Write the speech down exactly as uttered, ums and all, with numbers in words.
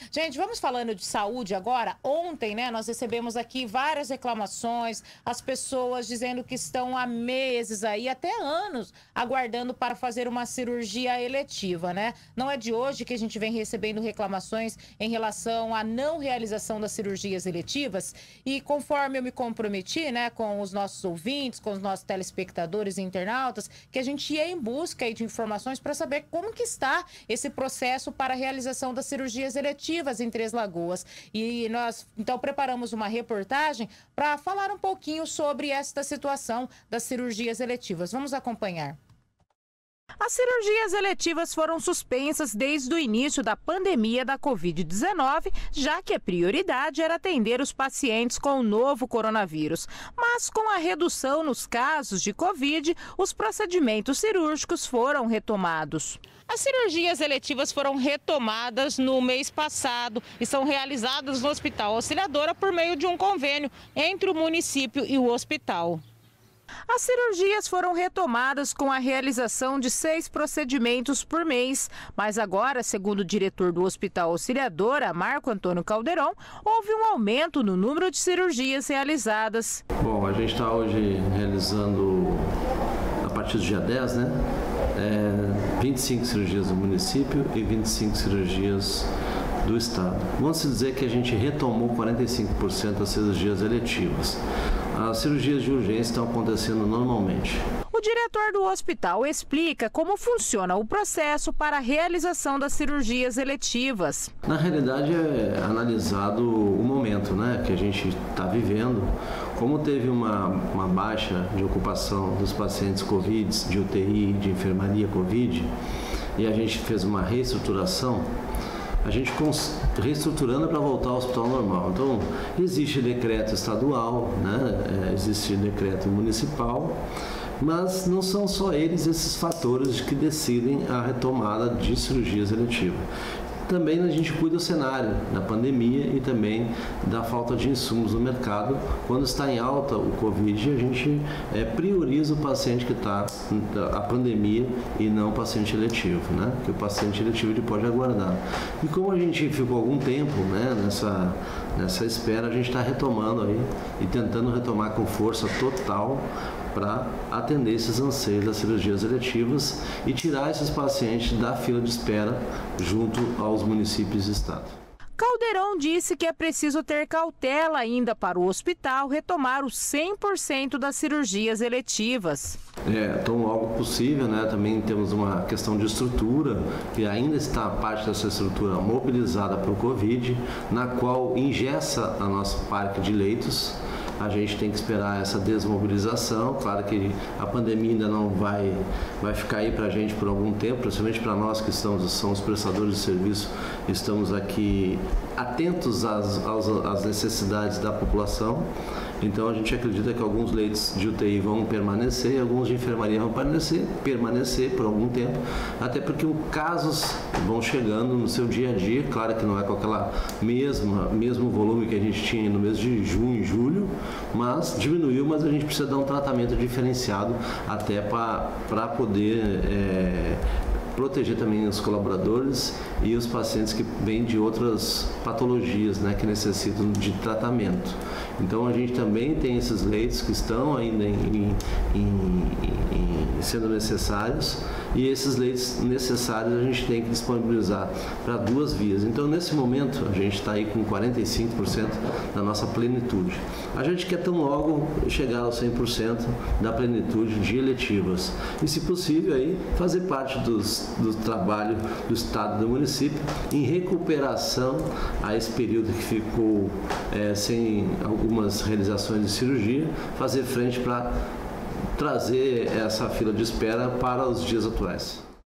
Gente, vamos falando de saúde agora. Ontem, né, nós recebemos aqui várias reclamações, as pessoas dizendo que estão há meses aí, até anos, aguardando para fazer uma cirurgia eletiva, né? Não é de hoje que a gente vem recebendo reclamações em relação à não realização das cirurgias eletivas. E conforme eu me comprometi, né, com os nossos ouvintes, com os nossos telespectadores e internautas, que a gente ia em busca aí de informações para saber como que está esse processo para a realização das cirurgias eletivas em Três Lagoas. E nós, então, preparamos uma reportagem para falar um pouquinho sobre esta situação das cirurgias eletivas. Vamos acompanhar. As cirurgias eletivas foram suspensas desde o início da pandemia da covid dezenove, já que a prioridade era atender os pacientes com o novo coronavírus. Mas com a redução nos casos de Covid, os procedimentos cirúrgicos foram retomados. As cirurgias eletivas foram retomadas no mês passado e são realizadas no Hospital Auxiliadora por meio de um convênio entre o município e o hospital. As cirurgias foram retomadas com a realização de seis procedimentos por mês, mas agora, segundo o diretor do Hospital Auxiliadora, Marco Antônio Caldeirão, houve um aumento no número de cirurgias realizadas. Bom, a gente está hoje realizando, a partir do dia dez, né, é, vinte e cinco cirurgias do município e vinte e cinco cirurgias do estado. Vamos dizer que a gente retomou quarenta e cinco por cento das cirurgias eletivas. As cirurgias de urgência estão acontecendo normalmente. O diretor do hospital explica como funciona o processo para a realização das cirurgias eletivas. Na realidade é analisado o momento, né, que a gente está vivendo. Como teve uma, uma baixa de ocupação dos pacientes Covid, de U T I, de enfermaria Covid, e a gente fez uma reestruturação, a gente reestruturando para voltar ao hospital normal. Então, existe decreto estadual, né? Existe decreto municipal, mas não são só eles esses fatores que decidem a retomada de cirurgias eletivas. Também a gente cuida do cenário da pandemia e também da falta de insumos no mercado. Quando está em alta o Covid, a gente é, prioriza o paciente que está a pandemia e não o paciente eletivo, né? Porque o paciente eletivo ele pode aguardar. E como a gente ficou algum tempo, né, nessa, nessa espera, a gente está retomando aí e tentando retomar com força total para atender esses anseios das cirurgias eletivas e tirar esses pacientes da fila de espera junto aos municípios e estado. Caldeirão disse que é preciso ter cautela ainda para o hospital retomar os cem por cento das cirurgias eletivas. É, tão logo possível, né? Também temos uma questão de estrutura, que ainda está parte dessa estrutura mobilizada para o Covid, na qual engessa a nosso parque de leitos. A gente tem que esperar essa desmobilização. Claro que a pandemia ainda não vai, vai ficar aí para a gente por algum tempo, principalmente para nós que estamos, somos prestadores de serviço, estamos aqui atentos às, às, às necessidades da população. Então a gente acredita que alguns leitos de U T I vão permanecer e alguns de enfermaria vão permanecer, permanecer por algum tempo, até porque os casos vão chegando no seu dia a dia. Claro que não é com aquela mesma mesmo volume que a gente tinha no mês de junho e julho, mas diminuiu, mas a gente precisa dar um tratamento diferenciado até para poder é, proteger também os colaboradores e os pacientes que vêm de outras patologias, né, que necessitam de tratamento. Então a gente também tem esses leitos que estão ainda em, em, em, sendo necessários, e esses leitos necessários a gente tem que disponibilizar para duas vias. Então nesse momento a gente está aí com quarenta e cinco por cento da nossa plenitude. A gente quer tão logo chegar aos cem por cento da plenitude de eletivas e, se possível, aí fazer parte dos, do trabalho do Estado e do município em recuperação a esse período que ficou é, sem algumas realizações de cirurgia, fazer frente para trazer essa fila de espera para os dias atuais.